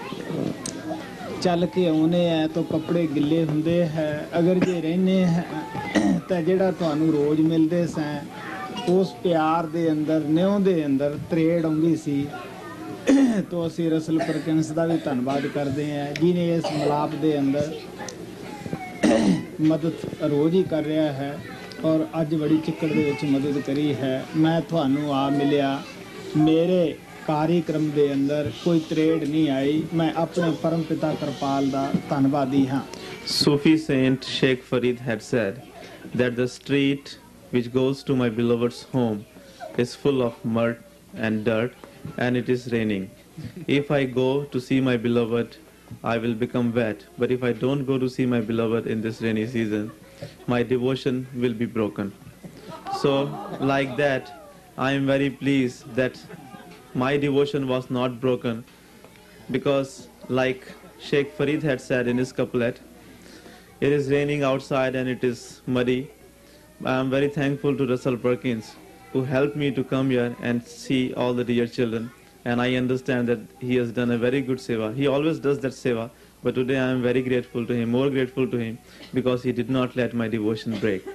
Speaker 4: ਚੱਲ ਕੇ ਆਉਨੇ ਹੈ ਤਾਂ ਕੱਪੜੇ ਗਿੱਲੇ ਹੁੰਦੇ ਹੈ। ਅਗਰ ਜੇ ਰਹਿੰਦੇ ਹੈ ਤਾਂ ਜਿਹੜਾ ਤੁਹਾਨੂੰ ਰੋਜ਼ ਮਿਲਦੇ ਸੈਂ ਉਸ ਪਿਆਰ ਦੇ ਅੰਦਰ ਨਿਉ ਦੇ ਅੰਦਰ ਤਰੇੜ ਆਉਂਦੀ ਸੀ। तो असी रसल परकिंस का भी धन्यवाद करते हैं जिन्हें इस मिलाप के अंदर मदद रोज़ ही कर रहा है और अज बड़ी चिक्कड़ दे विच मदद करी है। मैं थानू आ मिलिया, मेरे कार्यक्रम के अंदर कोई त्रेड़ नहीं आई। मैं अपने परम पिता कृपाल का धन्यवादी हाँ।
Speaker 5: Sufi saint Sheikh Farid had said that the street which goes to my beloved's home is full of mud and dirt and it is raining. If I go to see my beloved, I will become wet. But if I don't go to see my beloved in this rainy season, my devotion will be broken. So, like that, I am very pleased that my devotion was not broken because, like Sheikh Farid had said in his couplet, it is raining outside and it is muddy. I am very thankful to Russell Perkins who helped me to come here and see all the dear children, and I understand that he has done a very good seva. He always does that seva, but today I am very grateful to him, more grateful to him, because he did not let my devotion break.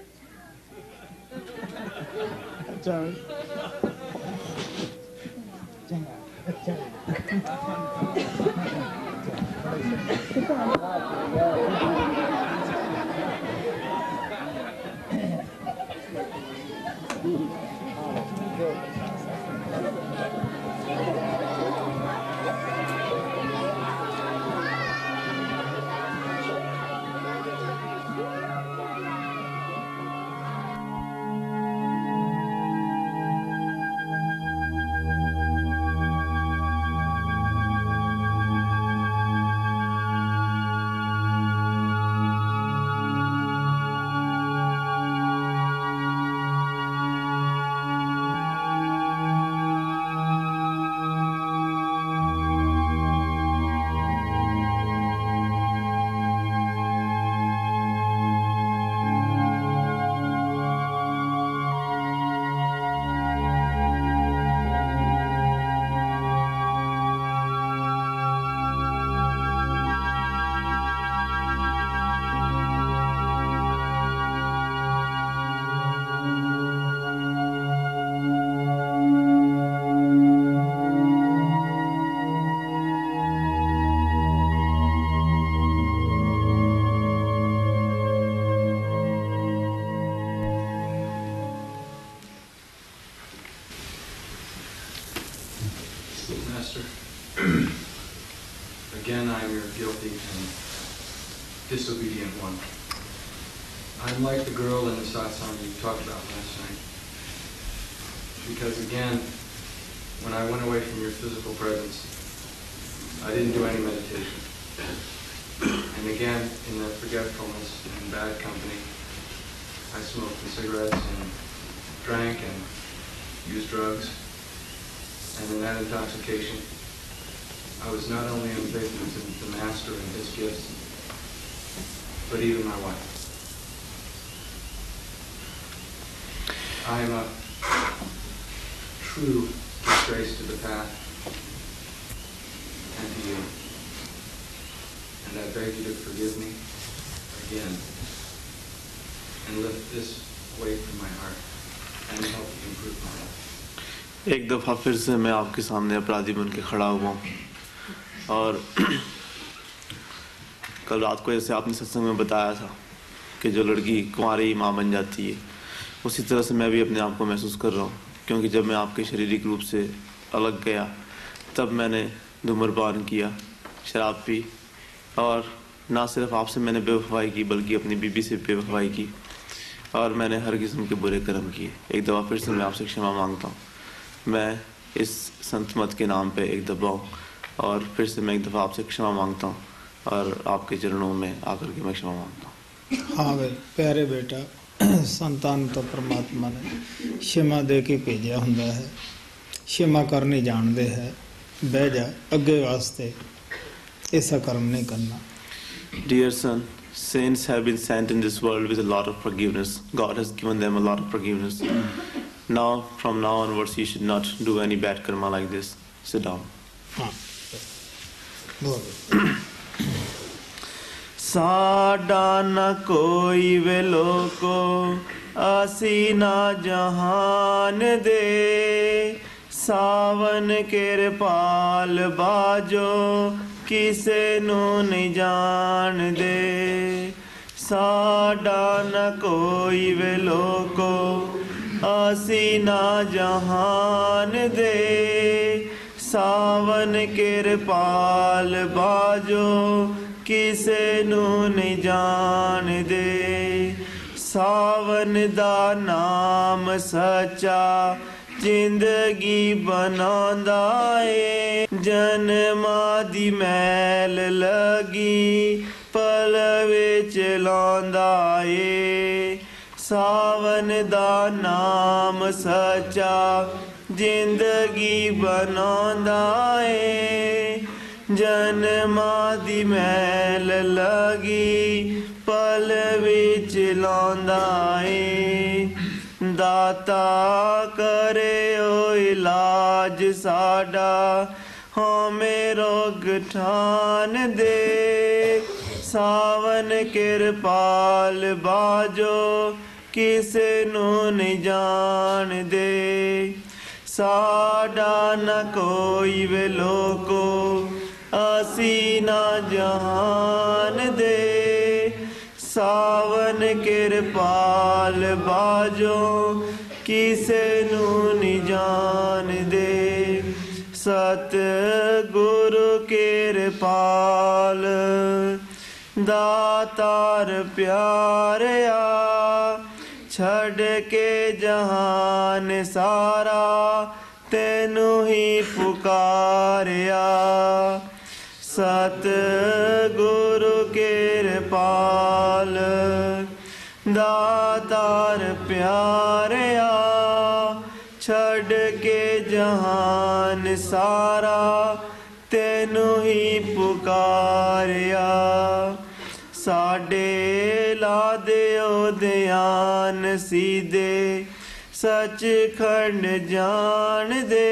Speaker 8: Master, again I am your guilty and disobedient one. I'm like the girl in the satsang you talked about last night. Because again, when I went away from your physical presence, I didn't do any meditation. And again, in that forgetfulness and bad company, I smoked the cigarettes and drank and used drugs. And in that intoxication, I was not only unfaithful to the Master and his gifts, but even my wife. I am a true disgrace to the path and to you. And I beg you to forgive me again and lift this away from my heart and help improve my life.
Speaker 7: एक दफ़ा फिर से मैं आपके सामने अपराधी बन के खड़ा हुआ हूँ और कल रात को जैसे आपने सत्संग में बताया था कि जो लड़की कुंवारी माँ बन जाती है, उसी तरह से मैं भी अपने आप को महसूस कर रहा हूँ, क्योंकि जब मैं आपके शारीरिक रूप से अलग गया तब मैंने धूम्रपान किया, शराब पी और ना सिर्फ आपसे मैंने बेवफाई की बल्कि अपनी बीबी से बेवफाई की और मैंने हर किस्म के बुरे कर्म किए। एक दफ़ा फिर से मैं आपसे क्षमा मांगता हूँ। मैं इस संत मत के नाम पे एक दफ़ा हूँ और फिर से मैं एक दफ़ा आपसे क्षमा मांगता हूँ और आपके चरणों में आकर के मैं क्षमा मांगता हूँ।
Speaker 4: हाँ भाई प्यारे बेटा, संतान तो परमात्मा ने क्षमा दे के भेजा हुंदा है, क्षमा करनी जानते है, बह जा अगे वास्ते ऐसा कर्म नहीं करना।
Speaker 7: Dear son, saints have been sent in this world with a lot of forgiveness. God has given them a lot of forgiveness. Now, from now onwards, you should not do any bad karma like this. Sit down.
Speaker 4: हाँ बोल।
Speaker 7: साडा न कोई वे लोको आसी ना जहान दे, सावन किरपाल बाजो किसे नू नहीं जान दे। साडा न कोई वे लोको आसी ना जहान दे, सावन किरपाल बाजो किसे नू नहीं जान दे। सावन दा नाम सच्चा जिंदगी बनांदा ए, जन्मा दी मैल लगी पल विच लांदा ए। सावन दा नाम सच्चा जिंदगी बनांदा ए, जन्मा दी मैल लगी पल विच लांदा ए। दाता करे ओ इलाज साडा हमें रोग ठान दे। सावन किरपाल बाजो किसे नू नहीं जान दे। साडा न कोई वे लोको आसी ना जहान दे, सावन किरपाल बाजो किसे नू नहीं जान दे। सत गुरु किरपाल दातार प्यारया, छड़ के जहान सारा तेनू ही पुकारया। सत गुरु किरपाल दातार प्यारया, छड़ के जहान सारा तेनू ही पुकारया। साडे ला दियो ध्यान सीधे सचखंड जान दे।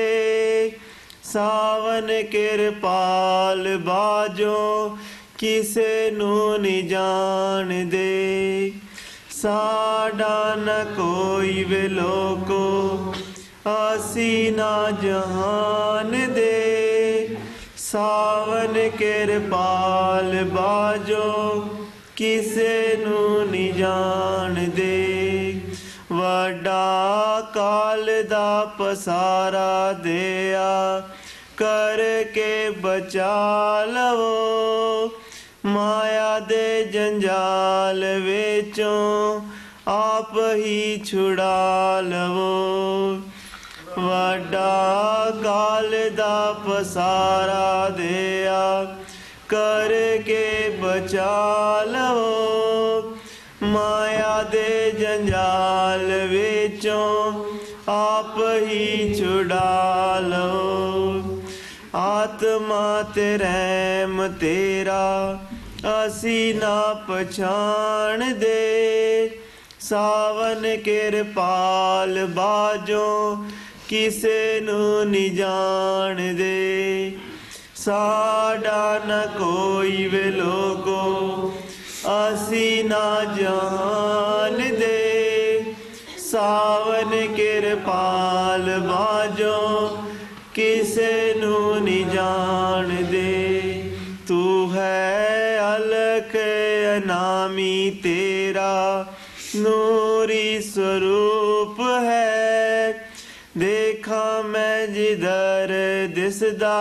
Speaker 7: सावन किरपाल बाजो किसे नू नहीं जान दे। साडा न कोई वे लोको आसी ना जहान दे, सावन किरपाल बाजो किसे नू नहीं जान दे। वड्डा काल दा पसारा दिया करके बचा लवो, माया दे जंजाल विचों आप ही छुड़ा लवो। वड्डा काल दा पसारा दिया करके बचा लवो, माया दे जंजाल विचों आप ही छुड़ा लो। आत्मा ते रहम तेरा असी ना पछाण दे, सावन किरपाल बाजो किसे नू नहीं जान दे। साडा न कोई वे लोगो असी ना जान दे, ਸਾਵਨ ਕਿਰਪਾਲ ਬਾਝੋ ਕਿਸੇ ਨੂੰ ਨਹੀਂ ਜਾਣਦੇ। ਤੂੰ ਹੈ ਅਲਖ ਅਨਾਮੀ ਤੇਰਾ ਨੂਰੀ ਸਰੂਪ ਹੈ। ਦੇਖਾਂ ਮੈਂ ਜਿਧਰ ਦਿਸਦਾ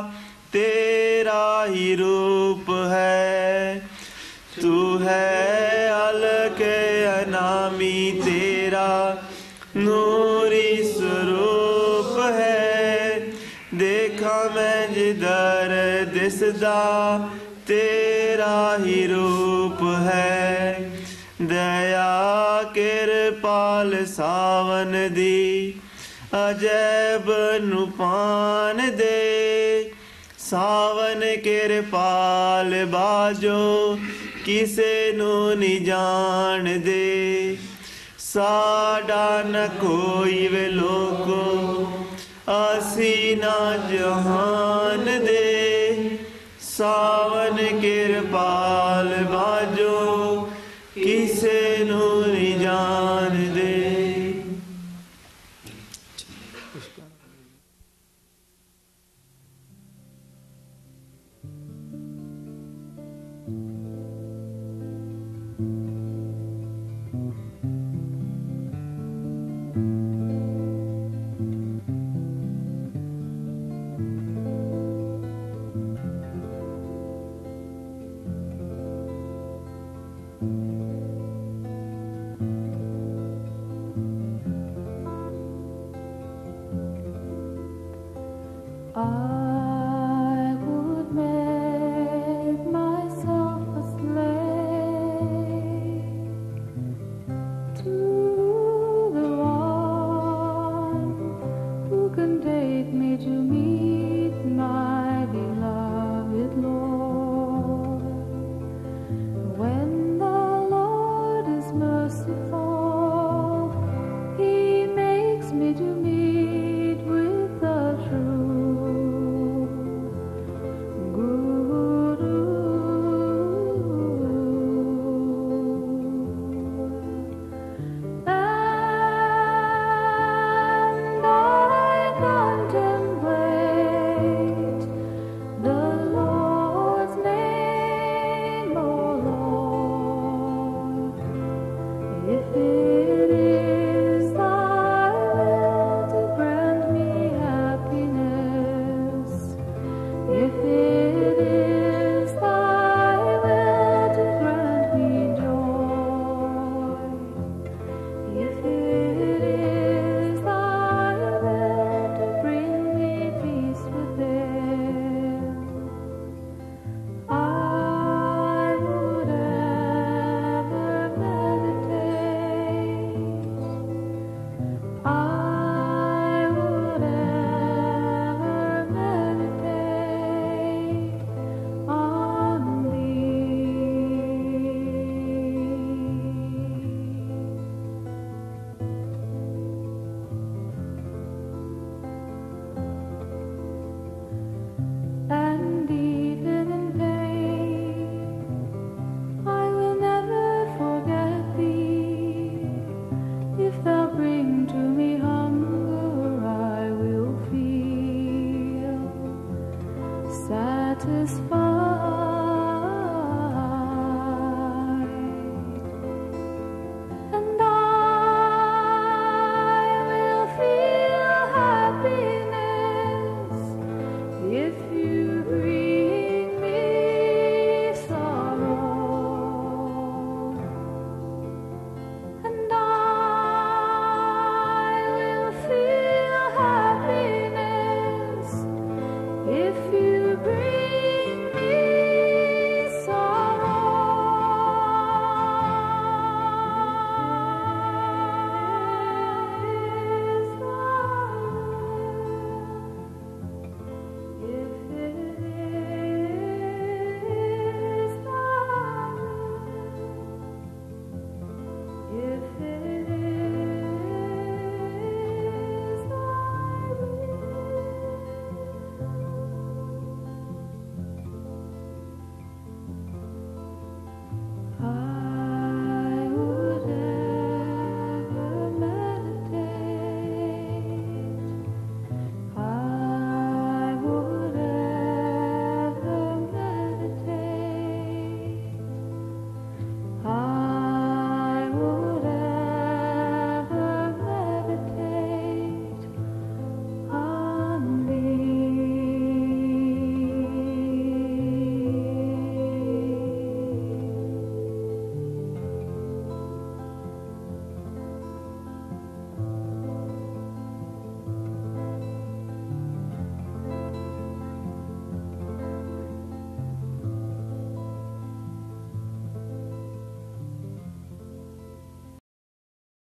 Speaker 7: ਤੇਰਾ ਹੀ ਰੂਪ ਹੈ। ਤੂੰ ਹੈ ਅਲਖ ਅਨਾਮੀ ਤੇਰਾ ਨੂਰੀ ਸਰੂਪ ਹੈ। ਦੇਖਾਂ ਮੈਂ ਜਿਧਰ ਦਿਸਦਾ ਤੇਰਾ ਹੀ ਰੂਪ ਹੈ। ਦਇਆ ਕਿਰਪਾਲ ਸਾਵਨ ਦੀ ਅਜੈਬ ਨੂੰ ਪਾਨ ਦੇ। ਸਾਵਨ ਕਿਰਪਾਲ ਬਾਝੋ ਕਿਸੇ ਨੂੰ ਨਹੀਂ ਜਾਣਦੇ। ਸਾਡਾ ਨ ਕੋਈ ਵੇ ਲੋਕੋ ਅਸੀਂ ਨਾ ਜਹਾਨ ਦੇ। ਸਾਵਨ ਕਿਰਪਾਲ ਬਾਝੋ ਕਿਸੇ ਨੂੰ ਨਹੀਂ ਜਾਣਦੇ।